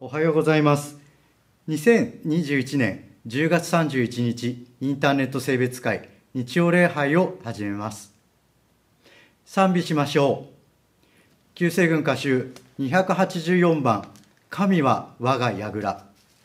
はようございます。2021年10月31日、インターネット性別会日曜礼拝を始めます。賛美しましょう。旧世軍歌集284番、神は我が櫓。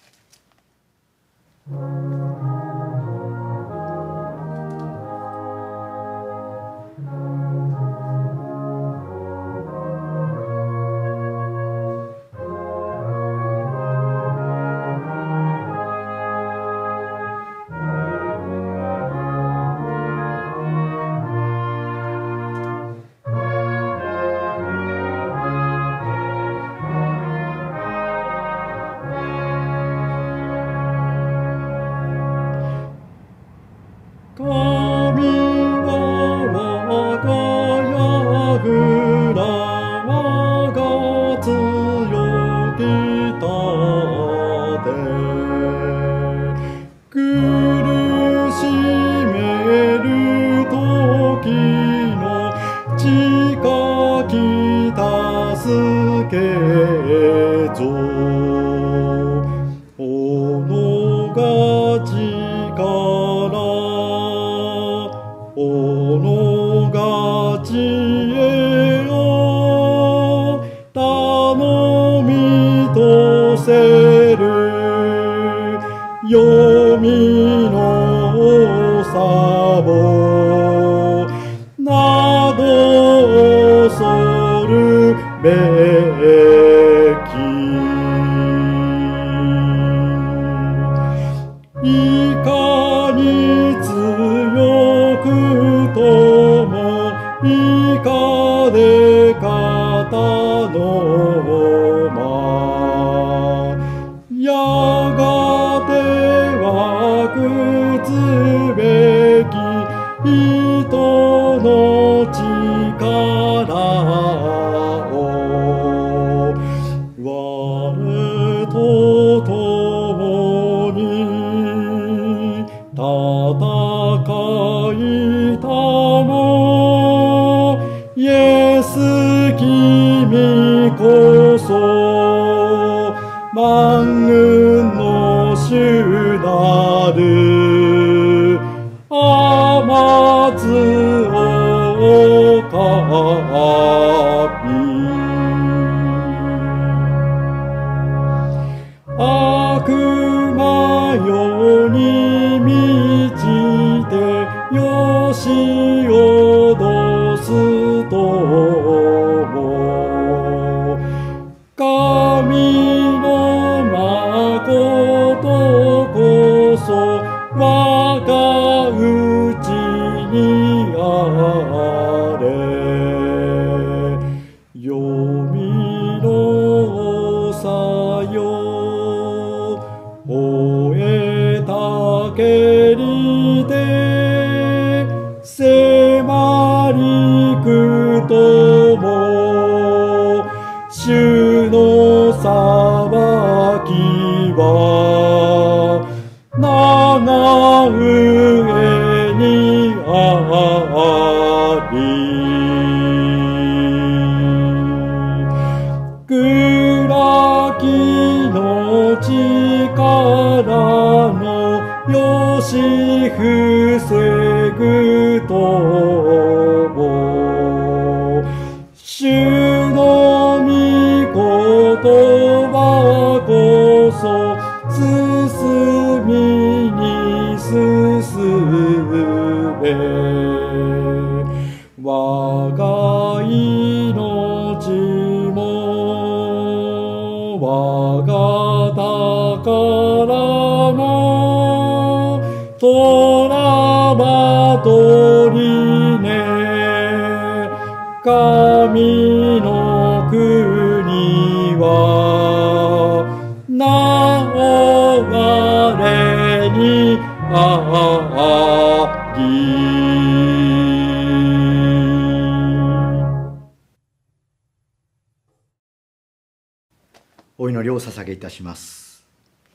お祈りを捧げいたします。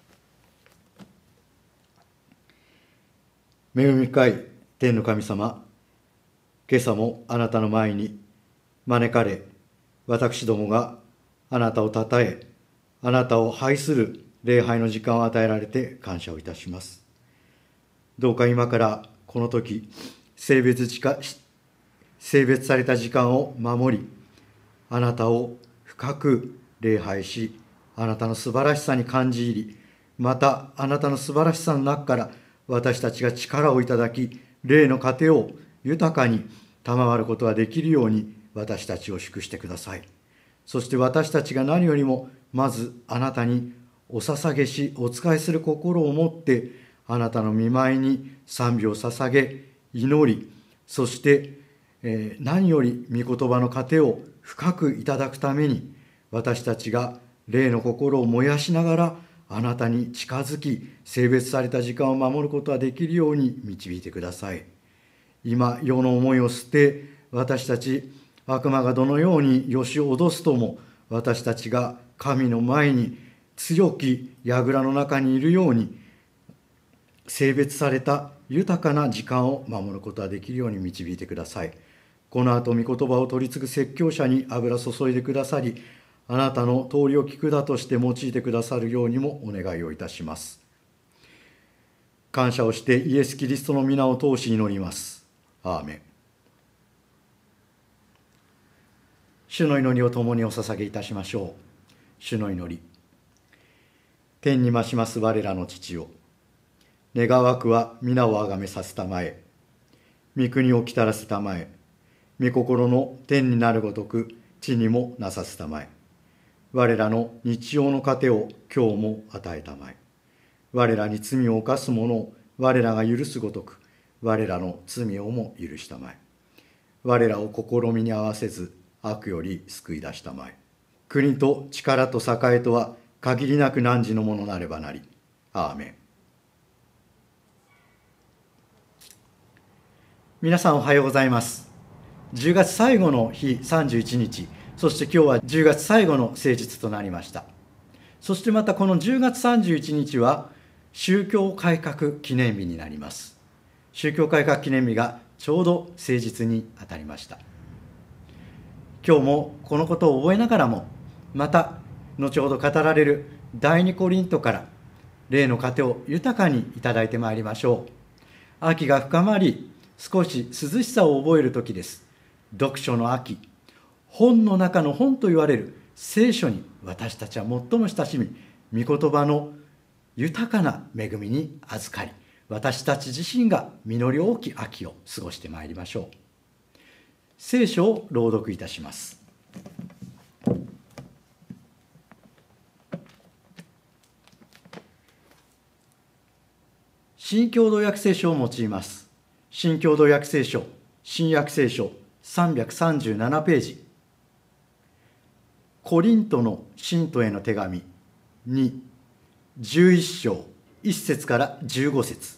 恵み深い天の神様、今朝もあなたの前に招かれ、私どもがあなたをたたえ、 あなたを拝する礼拝の時間を与えられて感謝をいたします。どうか今からこの時、性別された時間を守り、あなたを深く礼拝し、あなたの素晴らしさに感じ入り、またあなたの素晴らしさの中から私たちが力をいただき、霊の糧を豊かに賜ることができるように私たちを祝してください。そして私たちが何よりもまずあなたにお捧げし、お仕えする心を持ってあなたの御前に賛美を捧げ、祈り、そして何より御言葉の糧を深くいただくために、私たちが霊の心を燃やしながらあなたに近づき、聖別された時間を守ることができるように導いてください。今世の思いを捨て、私たち悪魔がどのようによし脅すとも、私たちが神の前に強き櫓の中にいるように、聖別された豊かな時間を守ることができるように導いてください。この後御言葉を取り継ぐ説教者に油注いでくださり、あなたの通りを聞くだとして用いてくださるようにもお願いをいたします。感謝をしてイエス・キリストの皆を通し祈ります。アーメン。主の祈りを共にお捧げいたしましょう。主の祈り。天に増します我らの父よ、願わくは皆をあがめさせたまえ、御国をきたらせたまえ、御心の天になるごとく地にもなさせたまえ。我らの日曜の糧を今日も与えたまえ。我らに罪を犯す者を我らが許すごとく、我らの罪をも許したまえ。我らを試みに合わせず、悪より救い出したまえ。国と力と栄えとは限りなく汝のものなればなり。アーメン。皆さんおはようございます。10月最後の日31日、そして今日は10月最後の聖日となりました。そしてまたこの10月31日は宗教改革記念日になります。宗教改革記念日がちょうど聖日にあたりました。今日もこのことを覚えながらも、また後ほど語られる第二コリントから霊の糧を豊かにいただいてまいりましょう。秋が深まり、少し涼しさを覚える時です。読書の秋、本の中の本と言われる聖書に私たちは最も親しみ、御言葉の豊かな恵みに預かり、私たち自身が実り多き秋を過ごしてまいりましょう。聖書を朗読いたします。新共同訳聖書を用います。新共同訳聖書、新約聖書337ページ。コリントの信徒への手紙に11章1節から15節。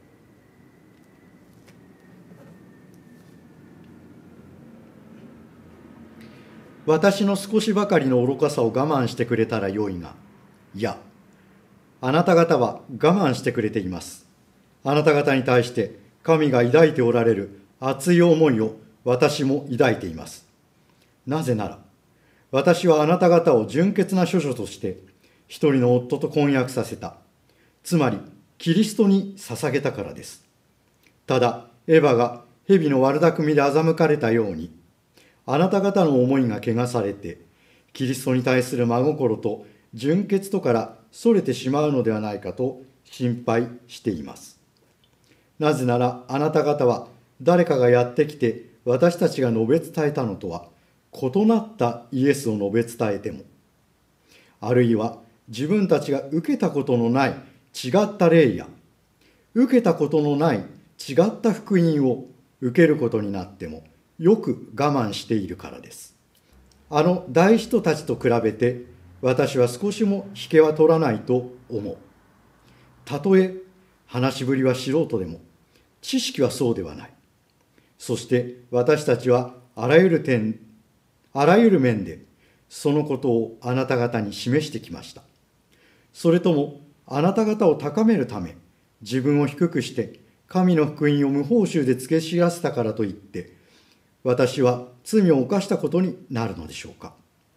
私の少しばかりの愚かさを我慢してくれたらよいが、いや、あなた方は我慢してくれています。あなた方に対して神が抱いておられる熱い思いを私も抱いています。なぜなら、私はあなた方を純潔な処女として一人の夫と婚約させた。つまり、キリストに捧げたからです。ただ、エヴァが蛇の悪巧みで欺かれたように、あなた方の思いが汚されて、キリストに対する真心と純潔とからそれてしまうのではないかと心配しています。なぜなら、あなた方は誰かがやってきて私たちが述べ伝えたのとは異なったイエスを述べ伝えても、あるいは自分たちが受けたことのない違った霊や受けたことのない違った福音を受けることになってもよく我慢しているからです。あの大人たちと比べて私は少しも引けは取らないと思う。たとえ話しぶりは素人でも知識はそうではない。そして私たちはあらゆる面でそのことをあなた方に示してきました。それともあなた方を高めるため、自分を低くして神の福音を無報酬で付け知らせたからといって、私は罪を犯したことになるのでしょうか。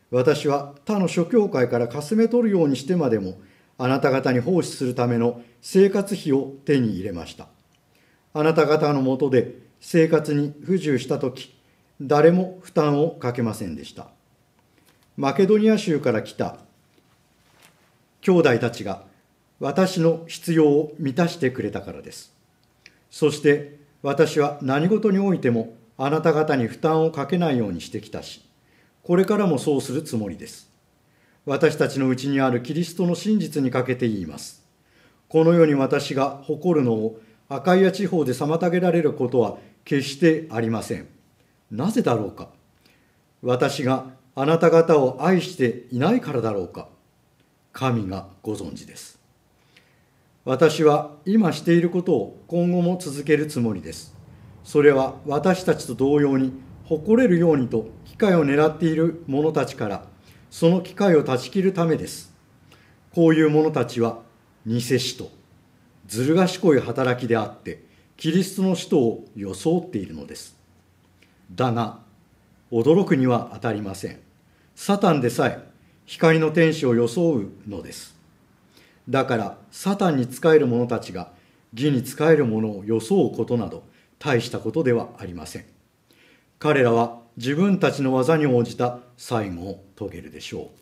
私は他の諸教会からかすめ取るようにしてまでも、あなた方に奉仕するための生活費を手に入れました。あなた方のもとで生活に不自由したとき、誰も負担をかけませんでした。マケドニア州から来た兄弟たちが私の必要を満たしてくれたからです。そして私は何事においてもあなた方に負担をかけないようにしてきたし、これからもそうするつもりです。私たちのうちにあるキリストの真実にかけて言います。この世に私が誇るのをアカイア地方で妨げられることは決してありません。なぜだろうか。私があなた方を愛していないからだろうか。神がご存知です。私は今していることを今後も続けるつもりです。それは私たちと同様に誇れるようにと機会を狙っている者たちからその機会を断ち切るためです。こういう者たちは偽使徒、ずる賢い働きであって、キリストの使徒を装っているのです。だが、驚くには当たりません。サタンでさえ光の天使を装うのです。だから、サタンに仕える者たちが義に仕える者を装うことなど、大したことではありません。彼らは自分たちの技に応じた最後を遂げるでしょ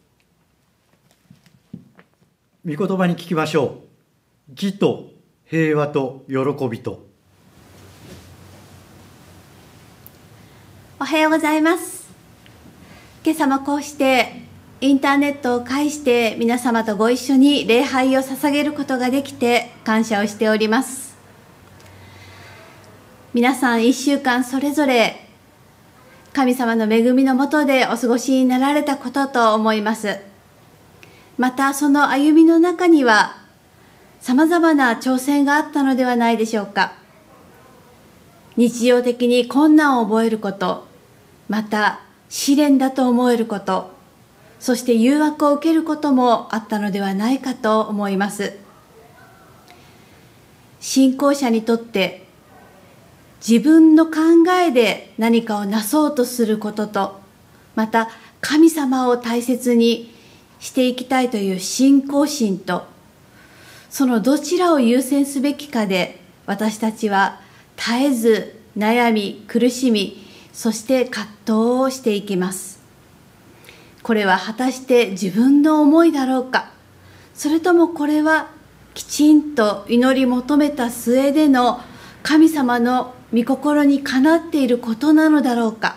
う。御言葉に聞きましょう。義と平和と喜びと。 おはようございます。今朝もこうしてインターネットを介して皆様とご一緒に礼拝を捧げることができて感謝をしております。皆さん1週間それぞれ神様の恵みのもとでお過ごしになられたことと思います。またその歩みの中にはさまざまな挑戦があったのではないでしょうか。日常的に困難を覚えること、また試練だと思えること、そして誘惑を受けることもあったのではないかと思います。信仰者にとって自分の考えで何かをなそうとすることと、また神様を大切にしていきたいという信仰心と、そのどちらを優先すべきかで私たちは絶えず悩み苦しみ、そして葛藤をしていきます。これは果たして自分の思いだろうか、それともこれはきちんと祈り求めた末での神様の御心にかなっていることなのだろうか。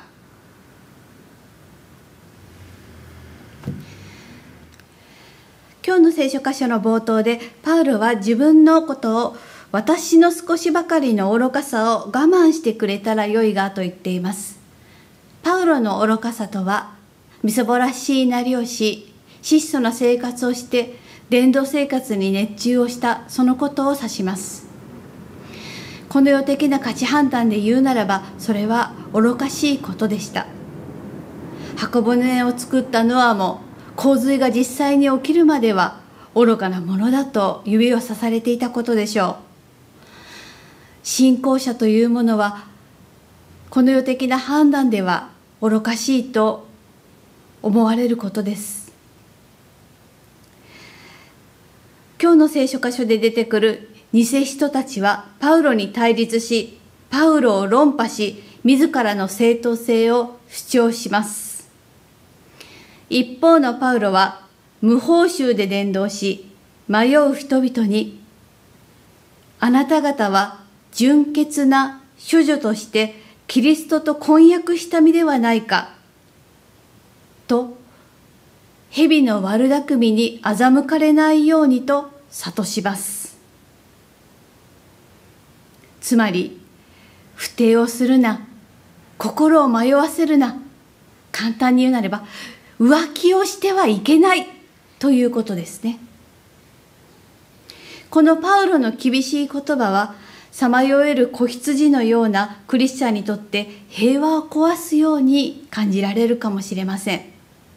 今日の聖書箇所の冒頭でパウロは自分のことを私の少しばかりの愚かさを我慢してくれたらよいがと言っています。パウロの愚かさとはみそぼらしいなりをし質素な生活をして伝道生活に熱中をしたそのことを指します。この世的な価値判断で言うならばそれは愚かしいことでした。箱舟を作ったノアも洪水が実際に起きるまでは愚かなものだと指をさされていたことでしょう。信仰者というものはこの世的な判断では愚かしいと思われることです。今日の聖書箇所で出てくる偽使徒たちはパウロに対立し、パウロを論破し、自らの正当性を主張します。一方のパウロは無報酬で伝道し、迷う人々に、あなた方は純潔な処女としてキリストと婚約した身ではないかと、蛇の悪巧みに欺かれないようにと諭します。つまり、不貞をするな、心を迷わせるな、簡単に言うなれば浮気をしてはいけないということですね。このパウロの厳しい言葉はさまよえる子羊のようなクリスチャンにとって平和を壊すように感じられるかもしれません。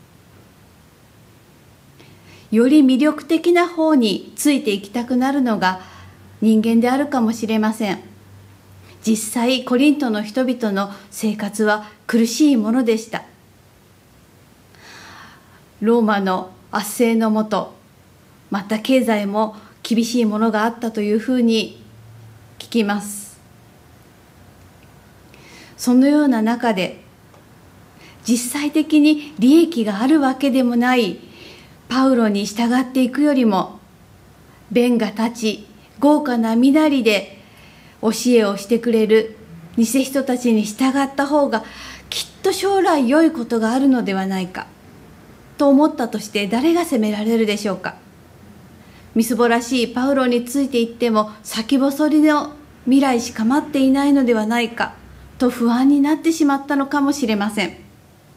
より魅力的な方についていきたくなるのが人間であるかもしれません。実際コリントの人々の生活は苦しいものでした。 ローマの圧政のもと、また経済も厳しいものがあったというふうに聞きます。そのような中で実際的に利益があるわけでもないパウロに従っていくよりも、弁が立ち豪華な身なりで教えをしてくれる偽人たちに従った方がきっと将来良いことがあるのではないかと思ったとして、誰が責められるでしょうか。みすぼらしいパウロについていっても先細りの未来しか待っていないのではないかと不安になってしまったのかもしれません。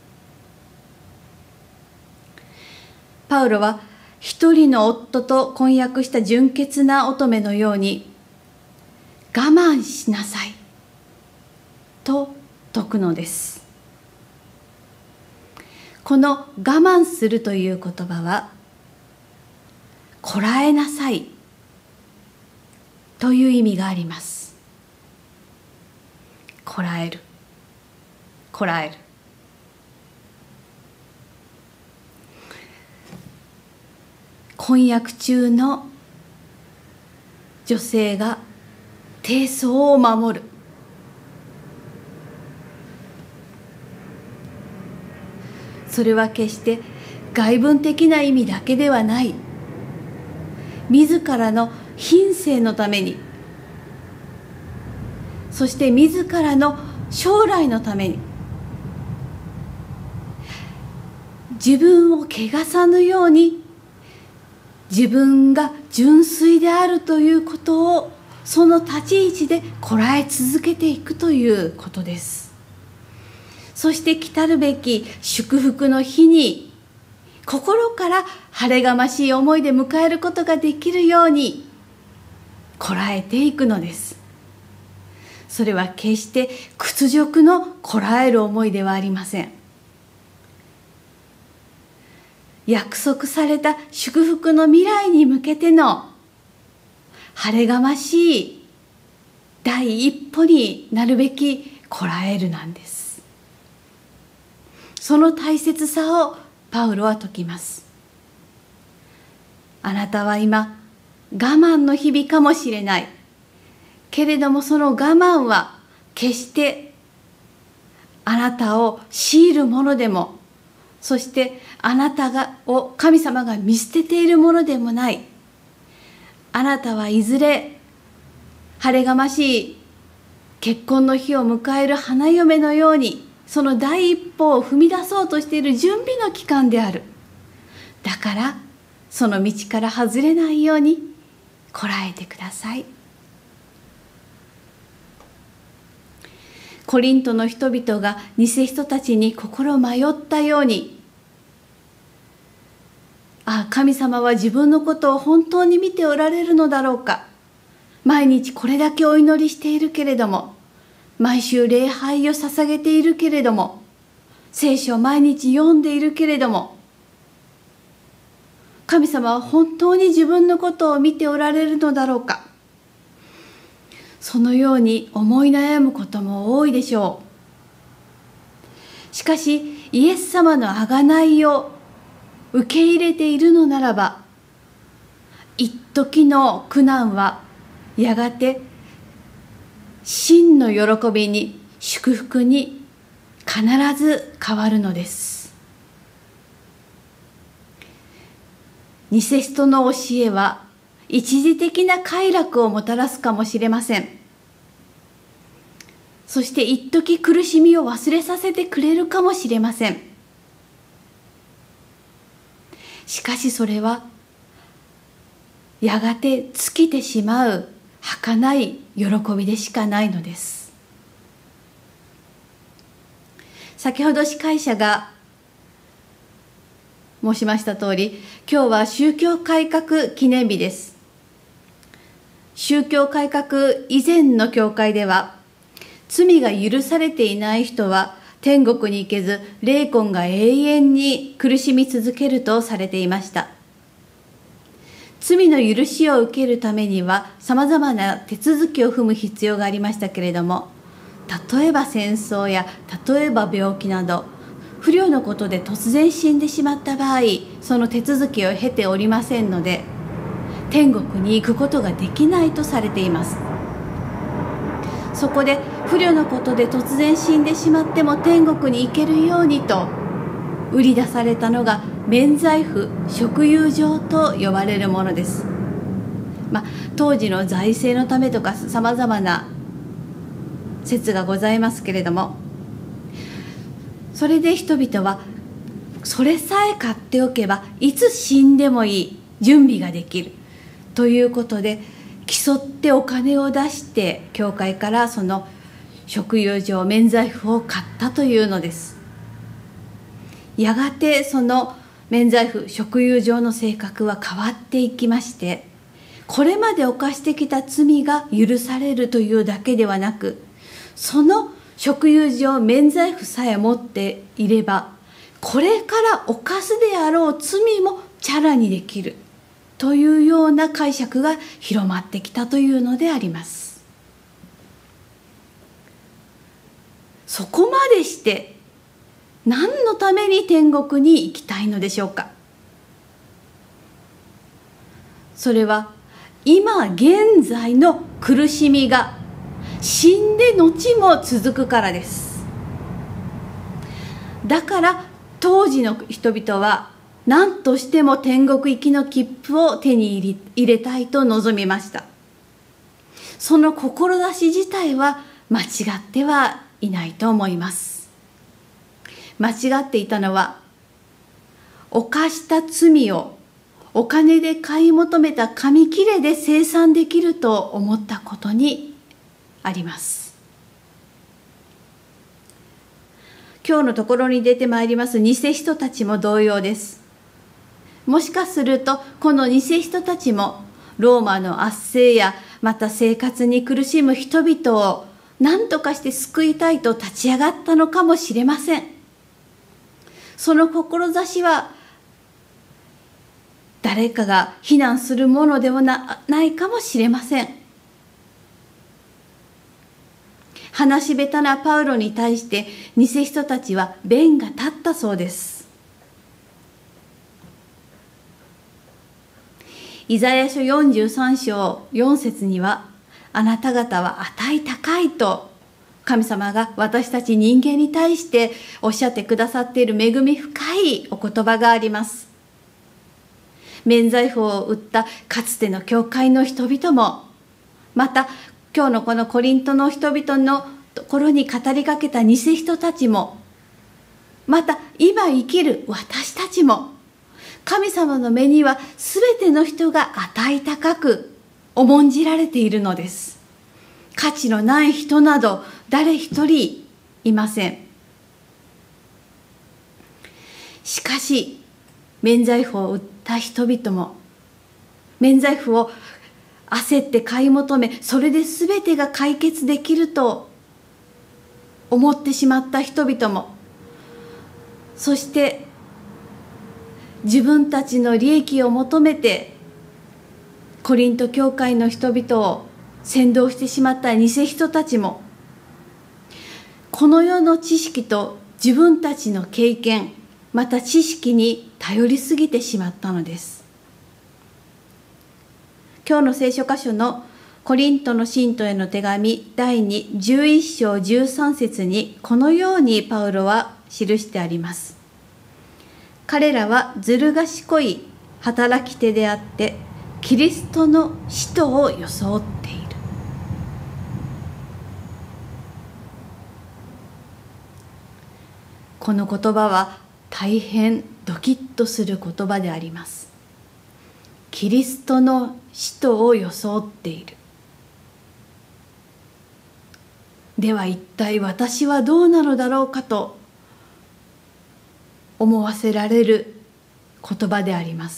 パウロは一人の夫と婚約した純潔な乙女のように、我慢しなさいと説くのです。この我慢するという言葉は、こらえなさいという意味があります。こらえる、こらえる。婚約中の女性が貞操を守る。それは決して外文的な意味だけではない。自らの品性のために、そして自らの将来のために、自分を汚さぬように、自分が純粋であるということをその立ち位置でこらえ続けていくということです。そして来たるべき祝福の日に心から晴れがましい思いで迎えることができるようにこらえていくのです。それは決して屈辱のこらえる思いではありません。約束された祝福の未来に向けての晴れがましい第一歩になるべきこらえるなんです。その大切さをパウロは説きます。あなたは今我慢の日々かもしれない。けれどもその我慢は決してあなたを強いるものでも、そしてあなたを神様が見捨てているものでもない。あなたはいずれ晴れがましい結婚の日を迎える花嫁のように、その第一歩を踏み出そうとしている準備の期間である。だからその道から外れないようにこらえてください。コリントの人々が偽人たちに心迷ったように、神様は自分のことを本当に見ておられるのだろうか。毎日これだけお祈りしているけれども、毎週礼拝を捧げているけれども、聖書を毎日読んでいるけれども、神様は本当に自分のことを見ておられるのだろうか。そのように思い悩むことも多いでしょう。しかしイエス様の贖いを受け入れているのならば、一時の苦難はやがて真の喜びに、祝福に必ず変わるのです。偽人の教えは一時的な快楽をもたらすかもしれません。そして一時苦しみを忘れさせてくれるかもしれません。しかしそれはやがて尽きてしまう儚い喜びでしかないのです。先ほど司会者が申しました通り、今日は宗教改革記念日です。宗教改革以前の教会では、罪が許されていない人は天国に行けず、霊魂が永遠に苦しみ続けるとされていました。罪の許しを受けるためにはさまざまな手続きを踏む必要がありましたけれども、例えば戦争や例えば病気など、 不慮のことで突然死んでしまった場合、その手続きを経ておりませんので、天国に行くことができないとされています。そこで不慮のことで突然死んでしまっても天国に行けるようにと売り出されたのが免罪符贖喩状と呼ばれるものです。当時の財政のためとかさまざまな説がございますけれども、それで人々はそれさえ買っておけばいつ死んでもいい準備ができるということで、競ってお金を出して教会からその贖喩状免罪符を買ったというのです。やがてその免罪符贖喩状の性格は変わっていきまして、これまで犯してきた罪が許されるというだけではなく、その贖喩状免罪符さえ持っていれば、これから犯すであろう罪もチャラにできるというような解釈が広まってきたというのであります。そこまでして何のために天国に行きたいのでしょうか。それは今現在の苦しみが死んで後も続くからです。だから当時の人々は何としても天国行きの切符を手に入れたいと望みました。その志自体は間違ってはいないと思います。間違っていたのは、犯した罪をお金で買い求めた紙切れで清算できると思ったことにあります。今日のところに出てまいります偽人たちも同様です。もしかするとこの偽人たちもローマの圧政やまた生活に苦しむ人々を何とかして救いたいと立ち上がったのかもしれません。その志は誰かが非難するものではないかもしれません。話し下手なパウロに対して偽人たちは弁が立ったそうです。イザヤ書43章4節には、あなた方は値高いと神様が私たち人間に対しておっしゃってくださっている恵み深いお言葉があります。免罪符を売ったかつての教会の人々も、また今日のこのコリントの人々のところに語りかけた偽人たちも、また今生きる私たちも、神様の目にはすべての人が値高く重んじられているのです。価値のない人など誰一人いません。しかし免罪符を売った人々も、免罪符を焦って買い求め、それで全てが解決できると思ってしまった人々も、そして自分たちの利益を求めてコリント教会の人々を扇動してしまった偽人たちも、この世の知識と自分たちの経験、また知識に頼りすぎてしまったのです。今日の聖書箇所のコリントの信徒への手紙第11章13節にこのようにパウロは記してあります。彼らはずる賢い働き手であって、キリストの使徒を装っている。この言葉は大変ドキッとする言葉であります。キリストの使徒を装っている。では一体私はどうなのだろうかと思わせられる言葉であります。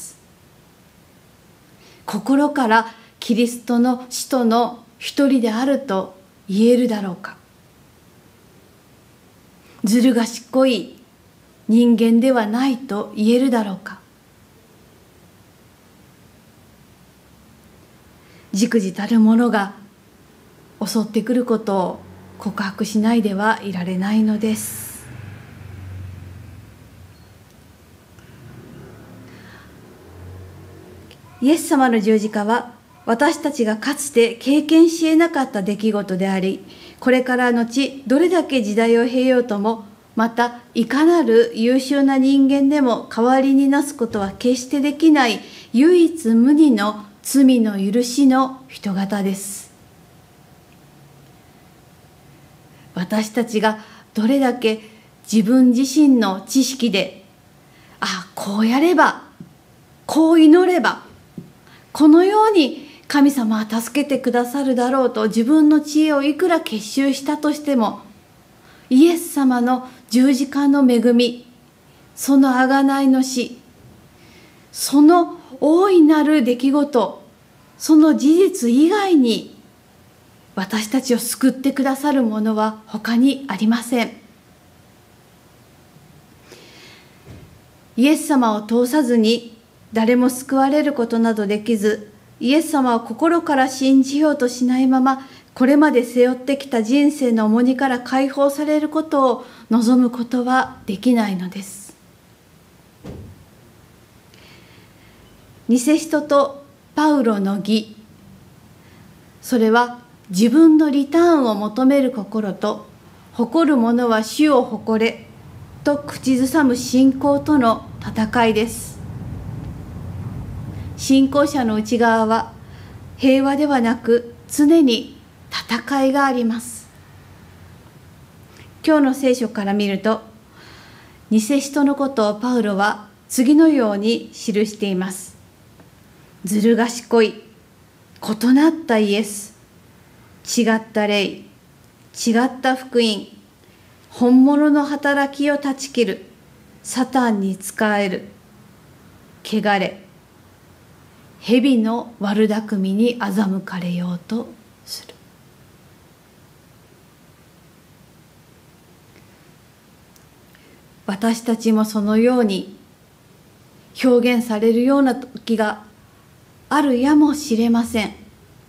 心からキリストの使徒の一人であると言えるだろうか。ずる賢い人間ではないと言えるだろうか。忸怩たるものが襲ってくることを告白しないではいられないのです。 イエス様の十字架は私たちがかつて経験し得なかった出来事であり、これから後どれだけ時代を経ようとも、またいかなる優秀な人間でも代わりになすことは決してできない唯一無二の罪の許しの人型です。私たちがどれだけ自分自身の知識で、こうやれば、こう祈れば、このように神様は助けてくださるだろうと自分の知恵をいくら結集したとしても、イエス様の十字架の恵み、その贖いの死、その大いなる出来事、その事実以外に私たちを救ってくださるものは他にありません。イエス様を通さずに誰も救われることなどできず、イエス様を心から信じようとしないまま、これまで背負ってきた人生の重荷から解放されることを望むことはできないのです。偽人とパウロの義、それは自分のリターンを求める心と、誇る者は主を誇れと口ずさむ信仰との戦いです。信仰者の内側は平和ではなく常に戦いがあります。今日の聖書から見ると、偽人のことをパウロは次のように記しています。ずる賢い、異なったイエス、違った霊、違った福音、本物の働きを断ち切る、サタンに仕える、汚れ、蛇の悪巧みに欺かれようとする。私たちもそのように表現されるような時があるやもしれません。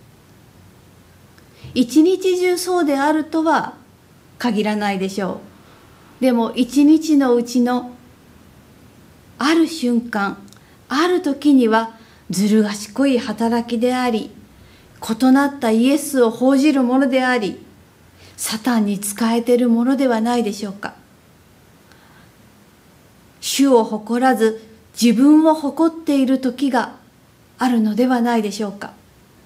一日中そうであるとは限らないでしょう。でも一日のうちのある瞬間、ある時にはずる賢い働きであり、異なったイエスを報じるものであり、サタンに仕えているものではないでしょうか。主を誇らず自分を誇っている時があるのではないでしょうか。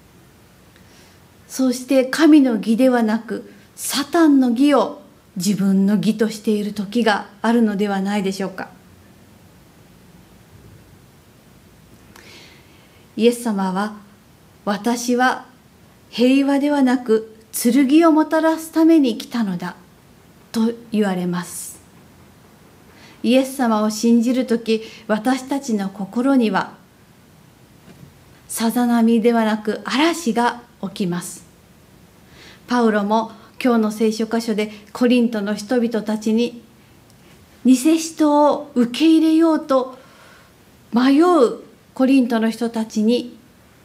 そして神の義ではなくサタンの義を自分の義としている時があるのではないでしょうか。イエス様は、私は平和ではなく剣をもたらすために来たのだと言われます。イエス様を信じるとき、私たちの心にはさざ波ではなく嵐が起きます。パウロも今日の聖書箇所でコリントの人々たちに、偽人を受け入れようと迷うコリントの人たちに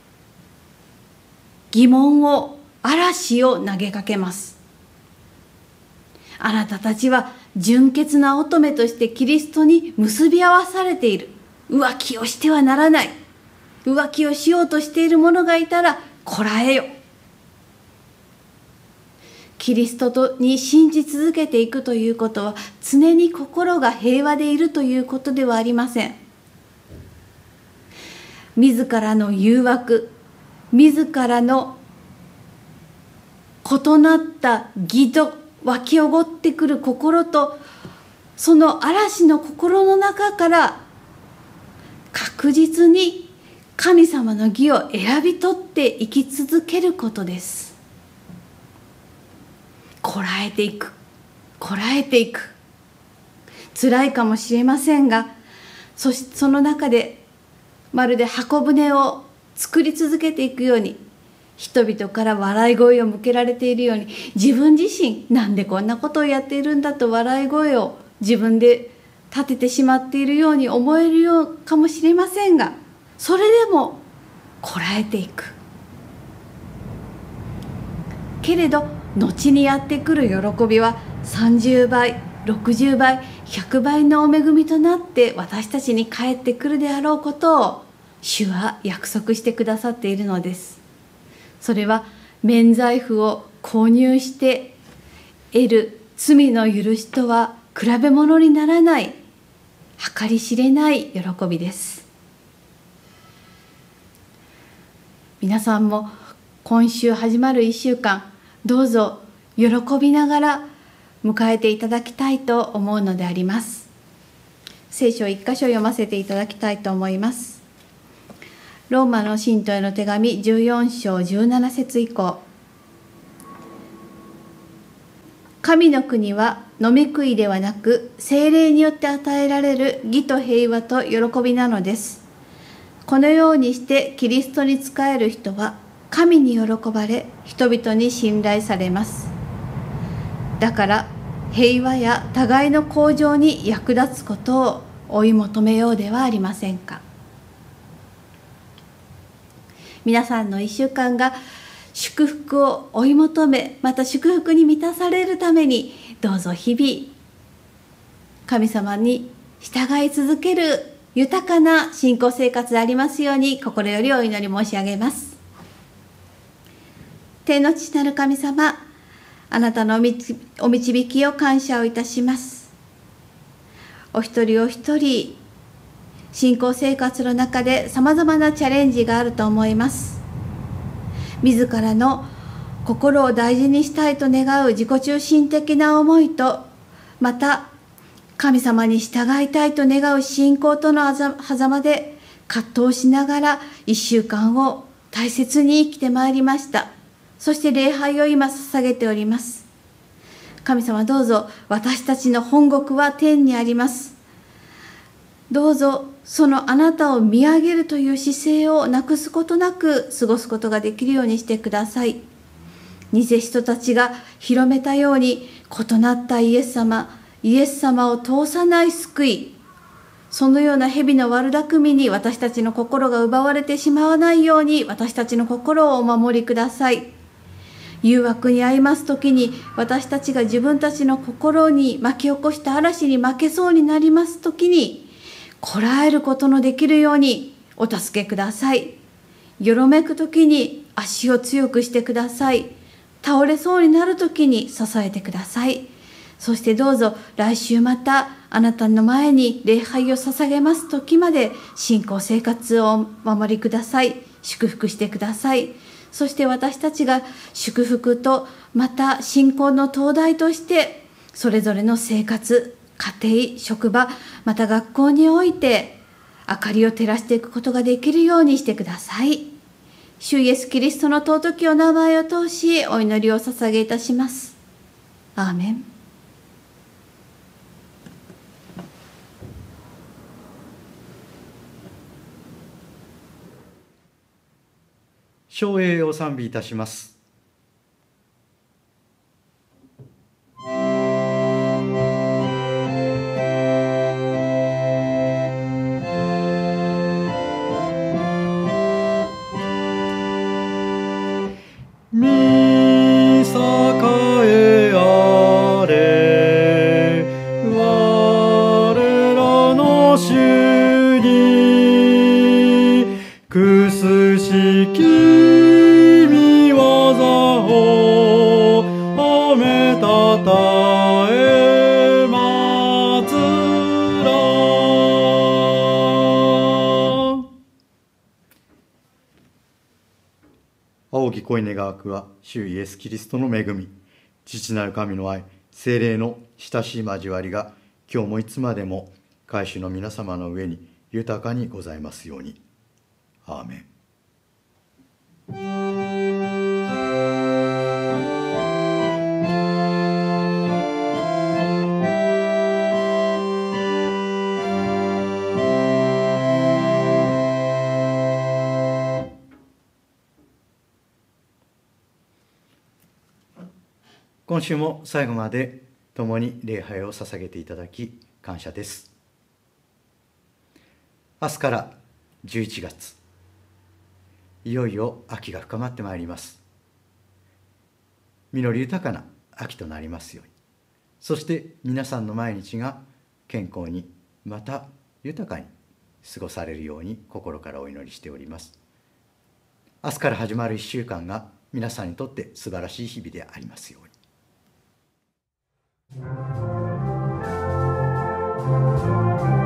疑問を、嵐を投げかけます。あなたたちは純潔な乙女としてキリストに結び合わされている。浮気をしてはならない。浮気をしようとしている者がいたらこらえよ。キリストに信じ続けていくということは、常に心が平和でいるということではありません。自らの誘惑、自らの異なった義と湧き起こってくる心と、その嵐の心の中から確実に神様の義を選び取って生き続けることです。こらえていく、こらえていく。辛いかもしれませんが、その中でまるで箱舟を作り続けていくように、人々から笑い声を向けられているように、自分自身なんでこんなことをやっているんだと笑い声を自分で立ててしまっているように思えるようかもしれませんが、それでもこらえていく。けれど後にやってくる喜びは30倍、60倍、100倍のお恵みとなって私たちに返ってくるであろうことを主は約束してくださっているのです。それは免罪符を購入して得る罪の許しとは比べ物にならない計り知れない喜びです。皆さんも今週始まる1週間、どうぞ喜びながら迎えていただきたいと思うのであります。聖書1箇所読ませていただきたいと思います。ローマの信徒への手紙14章17節以降。神の国は飲み食いではなく、聖霊によって与えられる義と平和と喜びなのです。このようにしてキリストに仕える人は神に喜ばれ、人々に信頼されます。だから平和や互いの向上に役立つことを追い求めようではありませんか。皆さんの1週間が祝福を追い求め、また祝福に満たされるために、どうぞ日々神様に従い続ける豊かな信仰生活でありますように、心よりお祈り申し上げます。天の父なる神様、あなたのお導きを感謝をいたします。お一人お一人、信仰生活の中でさまざまなチャレンジがあると思います。自らの心を大事にしたいと願う自己中心的な思いと、また神様に従いたいと願う信仰との狭間で葛藤しながら1週間を大切に生きてまいりました。そして礼拝を今捧げております。神様、どうぞ私たちの本国は天にあります。どうぞそのあなたを見上げるという姿勢をなくすことなく過ごすことができるようにしてください。偽人たちが広めたように異なったイエス様を通さない救い、そのような蛇の悪巧みに私たちの心が奪われてしまわないように、私たちの心をお守りください。誘惑に遭いますときに、私たちが自分たちの心に巻き起こした嵐に負けそうになりますときに、こらえることのできるようにお助けください。よろめくときに足を強くしてください。倒れそうになるときに支えてください。そしてどうぞ来週またあなたの前に礼拝を捧げますときまで信仰生活をお守りください。祝福してください。そして私たちが祝福とまた信仰の灯台としてそれぞれの生活、家庭、職場、また学校において明かりを照らしていくことができるようにしてください。主イエスキリストの尊きお名前を通しお祈りを捧げいたします。アーメン。 唱詠を賛美いたします。見栄えあれ我らの主にくすしき見業を褒めたたえまつら。仰ぎ声願わくは主イエスキリストの恵み、父なる神の愛、聖霊の親しい交わりが今日もいつまでも会衆の皆様の上に豊かにございますように。アーメン。今週も最後まで共に礼拝を捧げていただき感謝です。明日から11月、いよいよ秋が深まってまいります。実り豊かな秋となりますように。そして皆さんの毎日が健康にまた豊かに過ごされるように心からお祈りしております。明日から始まる1週間が皆さんにとって素晴らしい日々でありますように。